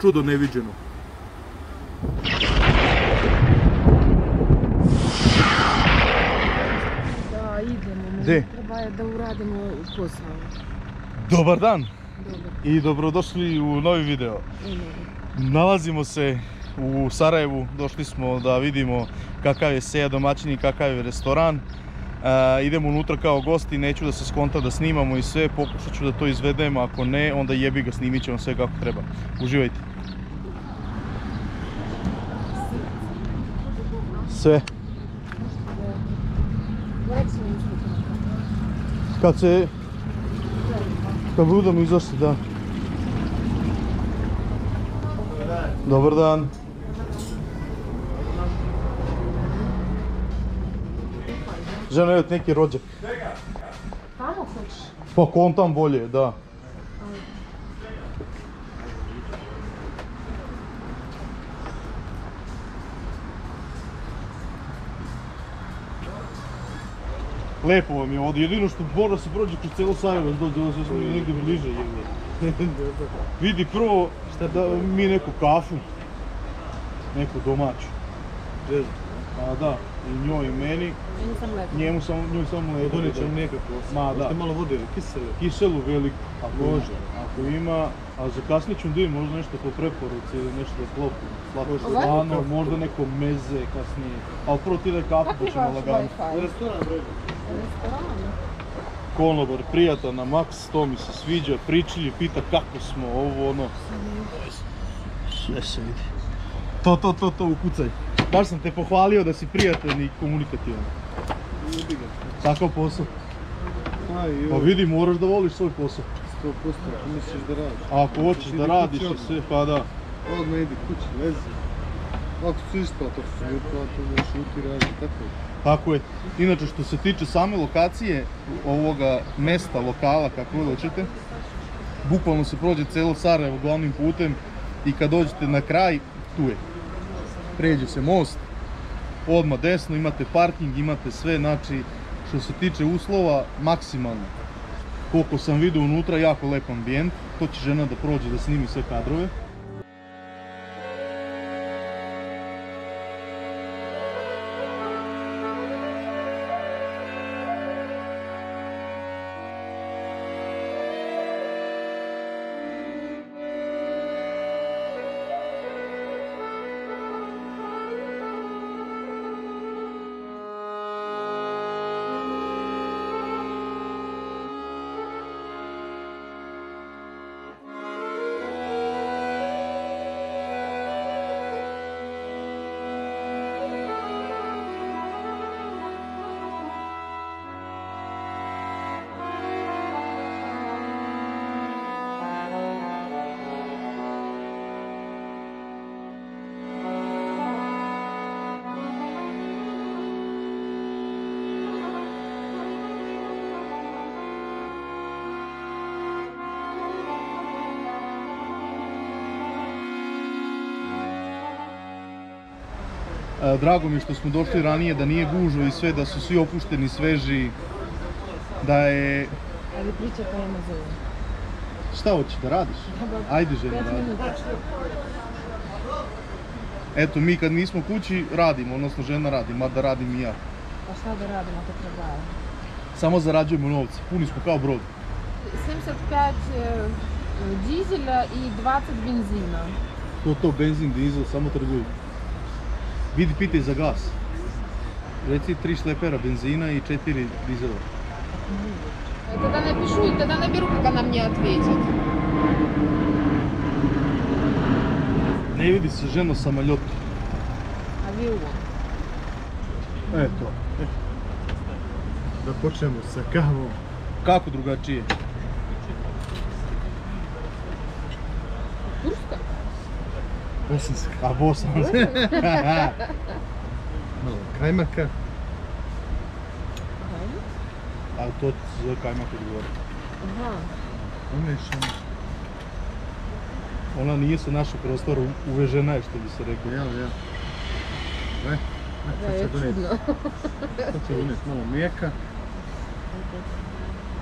čudo neviđeno. Da, idemo. Gdje? Treba da uradimo posao. Dobar dan Dobar. i dobrodošli u novi video. Nalazimo se u Sarajevu, došli smo da vidimo kakav je seja domaćin i kakav je restoran. Idemo unutra kao gosti, neću da se skonta da snimamo i sve, pokušat ću da to izvedem, ako ne, onda jebi ga, snimit ćemo sve kako treba. Uživajte. Sve. Kad budemo izašli, da. Dobar dan. Žena, evo neki rođak. Tamo hoćeš? Pa kontam bolje, da. Lepo vam je ovdje, jedino što mora se prođe kroz cijelo Sarajevo, da se smo negdje bliže. Vidi prvo da mi neku kafu, neku domaću. A da, i njoj i meni. Njemu samo mlijeko. Donijet ćemo nekako. Ma da. Možete malo vode ili kiselu? Kiselu veliku, Može. ako ima. A za kasnije ćemo da možda nešto po preporuci ili nešto da klopu. Slatko slano, možda neko meze kasnije. Ali prvo ti daj kafu pa ćemo lagano. Restoran vredi. Konobar, prijatan na maks, to mi se sviđa, pričilji, pita kako smo, ovo ono. Sve se vidi. To, ukucaj. Baš sam te pohvalio da si prijatan i komunikativan. Takav posao. Pa vidi, moraš da voliš svoj posao. 100% ako misliš da radiš. Ako hoćeš da radiš i sve, pa da. Odmah idi kući, lezi. Ako su isplata, ako su isplata, da šuti, radi, tako je. Tako je. Inače, što se tiče same lokacije, ovoga mesta, lokala, kako vi hoćete, bukvalno se prođe celo Sarajevo glavnim putem i kad dođete na kraj, tu je. Pređe se most, odmah desno, imate parking, imate sve, znači, što se tiče uslova, maksimalno. Koliko sam vidio unutra, jako lep ambijent, to će žena da prođe da snimi sve kadrove. Drago mi je što smo došli ranije, da nije gužva i sve, da su svi opušteni, sveži, da je... Ali priča pa ima zove. Šta hoćeš da radiš? Ajde žena, radi. Eto, mi kad nismo kući radimo, odnosno žena radi, mada radim i ja. Pa šta da radimo ako treba? Samo zarađujemo novce, puni smo kao brod. 75 dizela i 20 benzina. To benzin, dizel, samo trguju. Vidi, pitaj za gas. Reci 3 šlepera benzina и 4 дизела. Тогда напишу и тогда наберу, как она мне ответит. Ne vidi se žena самолет. Авион. Eto. Da počnemo sa kavom. Kako drugačije? Turska? Bosanska. A bosanska. Malo kajmaka. A to za kajmak odgovori. Aha. Umešano. Ona nije sa našeg prostora, uvežena je, što bi se rekao. Jel. Da, je čudno. Sad će donijeti malo mlijeka.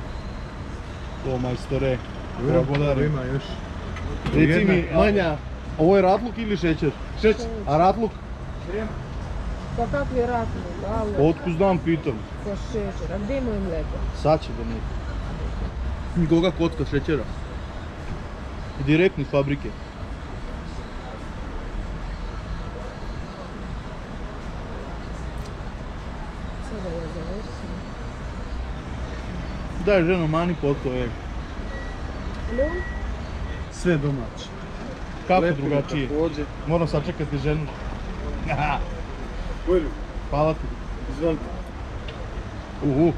To majstore, Dobro, blagodari. ima još. Reci mi, Manja. Ovo je ratluk ili šećer? Šećer. A ratluk? Pa kakvi ratni, alo, Otkud znam, pitam. ko šećer, a gdje imaju mlijeko? Sad će da neki. Koga kocka šećera? Direktno iz fabrike. Sada je završeno. Daj ženo, mani potko je. Ljum? Sve domaće. Kako Lepina drugačije? također. Moram sačekati ženu. Bujrum, Hvala ti. izvolite. Uhu.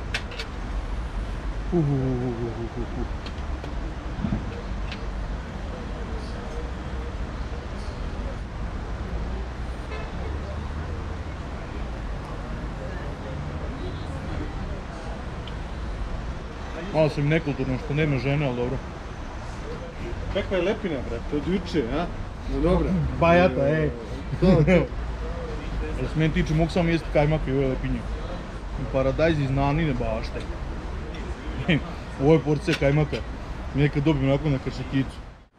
Malo sam nekulturno što nema žene, ali dobro. Kakva je lepina, brate, od juče, a? No dobro. Bajata, ej. To. Što se meni tiče, mogu samo jesti kajmak i ove lepinje. Paradajz iz Nanine bašte. Ovo je porcija kajmaka. Nekad dobijem onako na kašekicu.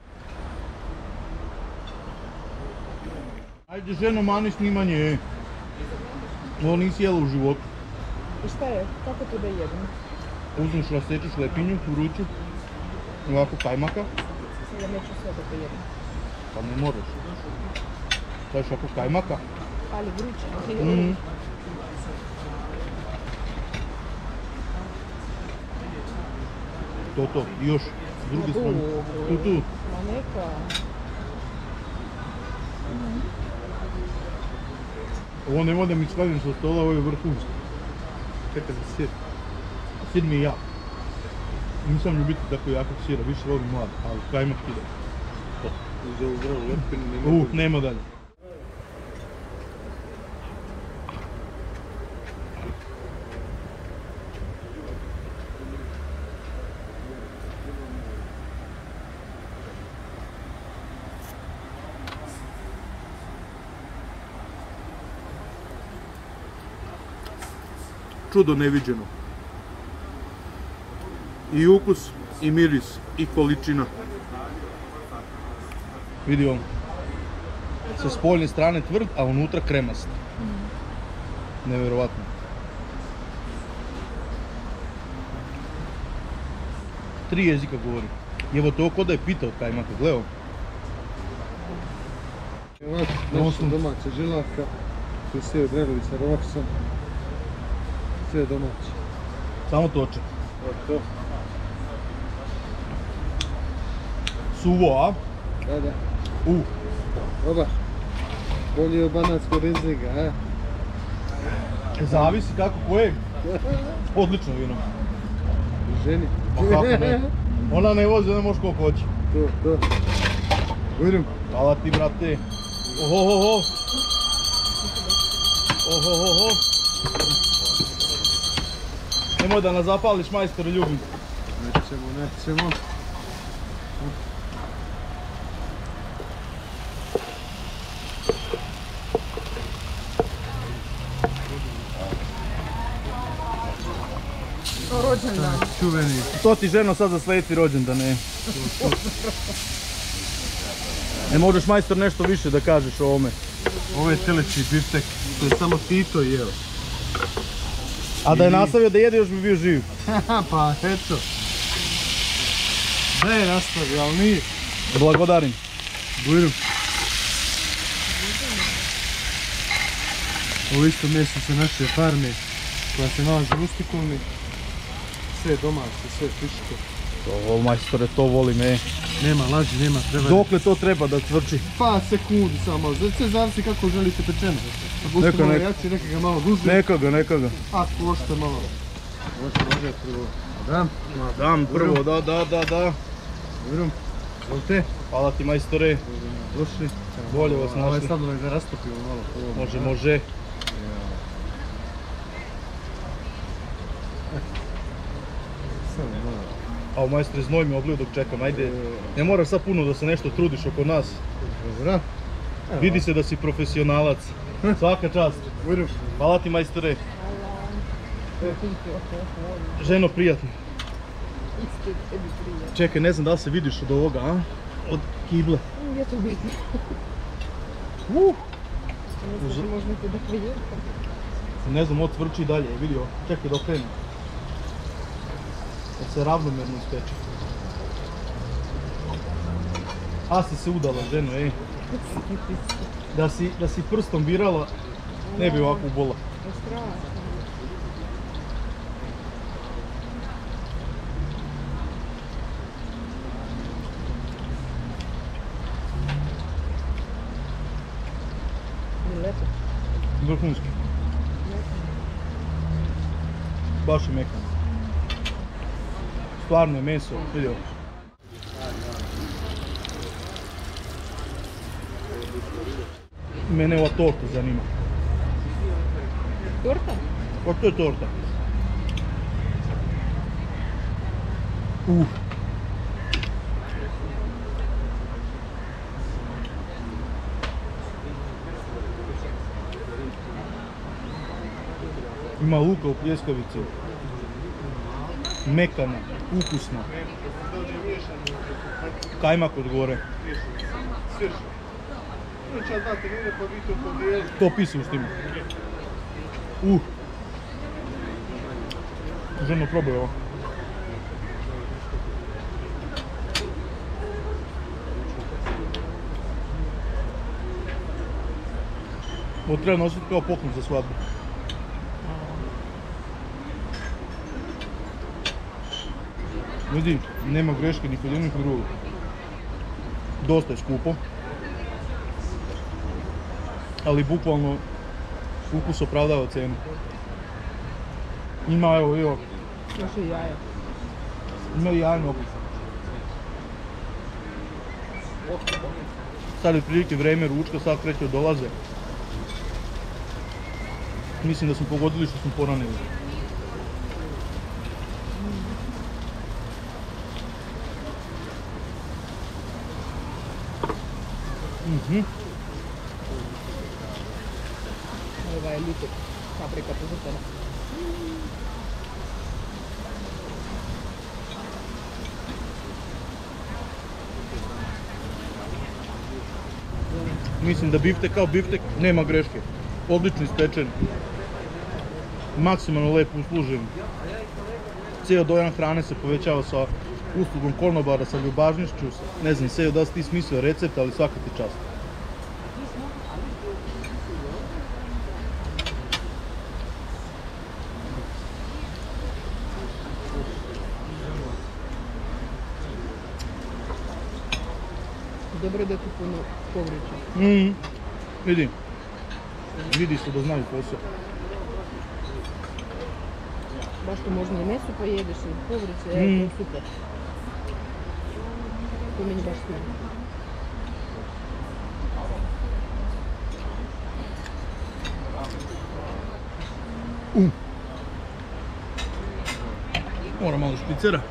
Ajde ženo, mani snimanje. Ovo nisi jela u životu. I šta je? Kako to da jedem? Uzmeš, rasečeš lepinju, vruću. Ovako kajmaka. Ja neću sve da to jedem. Pa ne moraš. Staviš ovako kajmaka. Ali vruće. Mm. To, i još, s druge strane. Tu. Ma neka. Ovo ne da mi skladim sa stola, ovo je vrhunsko. Čekaj za sir. Sir mi je jak. Nisam ljubitelj tako jakog sira, više volim mlad, ali kajmak ide. Uz ovu zdravu lepinu Nema dalje. Čudo neviđeno. I ukus, i miris, i količina. Vidi on. Sa spoljne strane tvrd, a unutra kremast. Nevjerovatno. Tri jezika govori. Evo to ko da je pitao kajmaka, gledao. Ovako, naša domaća žilavka. Tu je sve odredili sa roksom. Sve domaće. Samo toče. To. Suvo, a? Da. Dobar. Bolje od banatskog rizniga, a? Zavisi kako kojeg. Odlično vino. Ženi. Pa kako ne? Ona ne vozi, ona može koliko hoće. To. Bujrum. Hvala ti, brate. Ohohoho. Nemoj da nas zapališ, majstor, ljubim. Nećemo. Rođendan. Čuveni. To ti ženo sad za sljedeći rođendan, ne? Ne možeš, majstor, nešto više da kažeš o ovome. Ovo je teleći biftek, to je samo Tito jeo. A da je nastavio da jede, još bi bio živ. Pa eto. Da je nastavio, ali nije. Blagodarim. Bujrum. Ovo isto mjesto sa naše farme koja se nalazi u Ustikovni. Sve domaće, sve friško. Ovo, majstore, to volim, Nema laži, nema treba. Dokle to treba da cvrči? Pa sekundu samo, sve zavisi kako želite pečeno. Ako ste malo jači, neka ga malo duže. Neka ga. A košte malo. Ovo se može prvo. Dam prvo, da. Bujrum. Izvolite. Hvala ti, majstore. Došli. Bolje vas Ovo je našli. sad da rastopimo malo. Može. Samo malo. A majstore, znoj mi obliju dok čekam, ajde. Ne moraš sad puno da se nešto trudiš oko nas. Dobro. Vidi se da si profesionalac. Svaka čast. Bujrum. Hvala ti, majstore. Ženo, prijatno. Isti tebi prije. Čekaj, ne znam da li se vidiš od ovoga, a? od kible. Gdje to biti? Mislim, možda ti da pojedem. Ne znam, od tvrči dalje, vidio, čekaj da okrenu. Da se ravnomjerno ispeče. A si se udala, ženo, ej. Da si prstom birala, ne bi ovako ubola. Strašno. Lepo. Vrhunski. Baš je mekan. Stvarno je meso, vidio. Mene ova torta zanima. Torta? Pa to je torta. Ima luka u pljeskavici. Mekana, ukusna. Kajmak od gore. To pisi u stimu. Ženo, probaj ovo. Ovo treba nositi kao poklon za svadbu. Vidi, nema greške ni kod jednog ni drugog. Dosta je skupo. Ali bukvalno ukus opravdava cenu. Ima evo, Još i jaja. ima i jajno okus. Sad je prilike vreme ručka, sad kreće dolaze. Mislim da smo pogodili što smo poranili. Ovaj je ljutek, paprika pozrtana. Mislim da biftek kao biftek nema greške. Odlično ispečen. Maksimalno lepo uslužen. Cijel dojam hrane se povećava sa uslugom konobara, sa ljubažnošću. Ne znam, Sejo, da si ti smislio recept, ali svaka ti čast. Dobro da je tu puno povrća. Vidi se da znaju posao. Baš to možda i meso pojedeš i povrće, to je super. To meni baš sviđa. Moram malo špicera.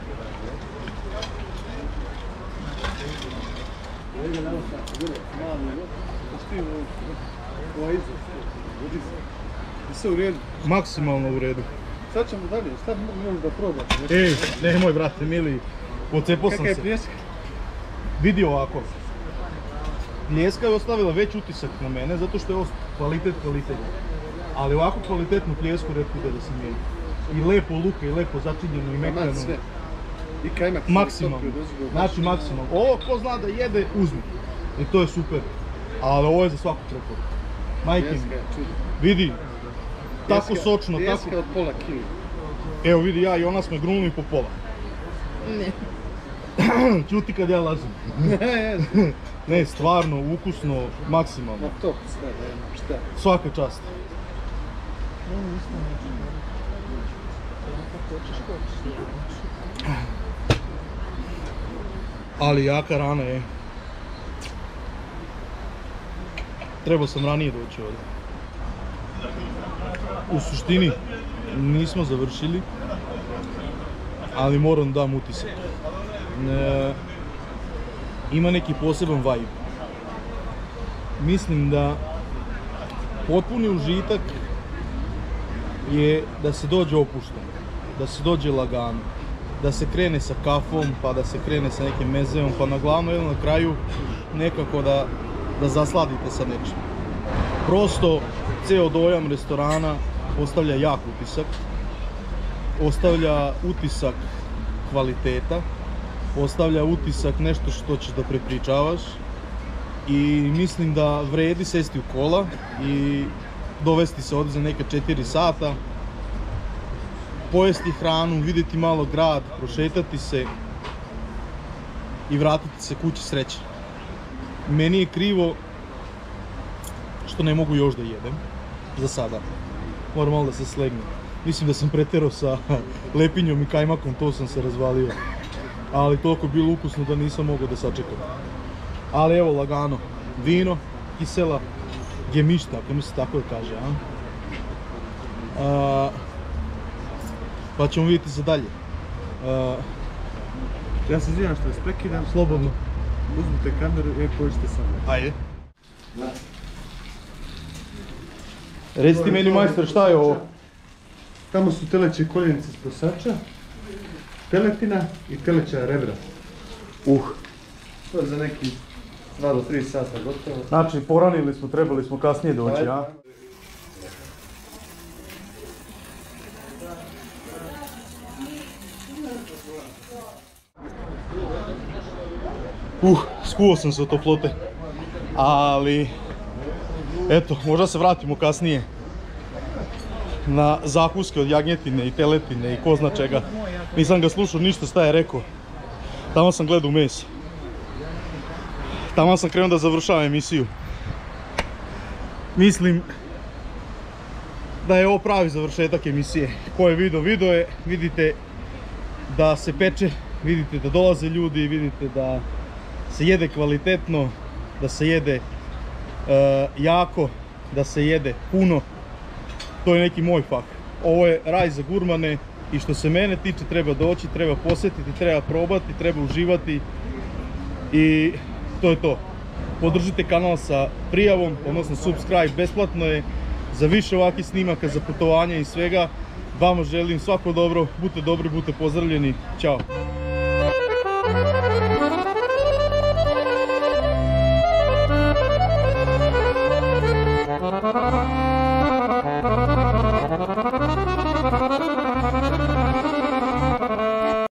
Sve u redu. Maksimalno u redu. Sad ćemo dalje, sad možeš da probaš. Ej, nemoj brate mili, pocepao sam Kakav je se. pljeska? Vidi ovako. Pljeska je ostavila već utisak na mene zato što je ovo kvalitet. Ali ovako kvalitetnu pljesku retko da sam jeo. I lepo luka, i lepo začinjeno, i mekano. Sve. I kajmak. Maksimalno. Znači maksimalno. Ovo ko zna da jede, uzmi. I to je super. Ali ovo je za svaku preporuku. Majke mi. Vidi. Tako sočno, tako... Pljeska od pola kila. Evo vidi, ja i ona smo je grunuli po pola. Ne. Čuti kad ja lazim. Ne, stvarno, ukusno, maksimalno. Na top sve, nema šta. Svaka čast. Ne, ništa neću. Kako hoćeš. Ali jaka rana je. Trebao sam ranije doći ovdje. U suštini nismo završili, ali moram da dam utisak. Ima neki poseban vibe. Mislim da potpuni užitak je da se dođe opušteno, da se dođe lagano. da se krene sa kafom, pa da se krene sa nekim mezeom, pa na glavno ili na kraju nekako da zasladite sa nečim. Prosto, ceo dojam restorana ostavlja jak utisak, ostavlja utisak kvaliteta, ostavlja utisak nešto što ćeš da prepričavaš i mislim da vredi sesti u kola i dovesti se ovdje za neka 4 sata, pojesti hranu, vidjeti malo grad, prošetati se i vratiti se kući sreće. Meni je krivo što ne mogu još da jedem, za sada. Moram malo da se slegnem. Mislim da sam preterao sa lepinjom i kajmakom, to sam se razvalio. Ali toliko je bilo ukusno da nisam mogao da sačekam. Ali evo lagano, vino, kisela, gemišta, ako mi se tako da kaže, pa ćemo vidjeti za dalje. Ja se izvinjam što vas prekidam. Slobodno. Uzmite kameru i pođite sa mnom. Ajde. Reci ti meni majstor, šta je ovo? Tamo su teleće koljenice s prosača, teletina i teleća rebra. To je za neki 2 do 3 sata gotovo. Znači, poranili smo, trebali smo kasnije doći, a? Skuo sam se od toplote. Ali, eto, možda se vratimo kasnije na zakuske od jagnjetine i teletine i ko zna čega. Nisam ga slušao ništa šta je rekao. Tamo sam gledao meso. Tamo sam krenuo da završavam emisiju. Mislim da je ovo pravi završetak emisije. Ko je video je, vidite da se peče, vidite da dolaze ljudi, vidite da se jede kvalitetno, da se jede jako, da se jede puno. To je neki moj fah. Ovo je raj za gurmane i što se mene tiče treba doći, treba posjetiti, treba probati, treba uživati i to je to. Podržite kanal sa prijavom, odnosno subscribe, besplatno je. Za više ovakvih snimaka, za putovanja i svega, vama želim svako dobro, budite dobri, budite pozdravljeni, ćao!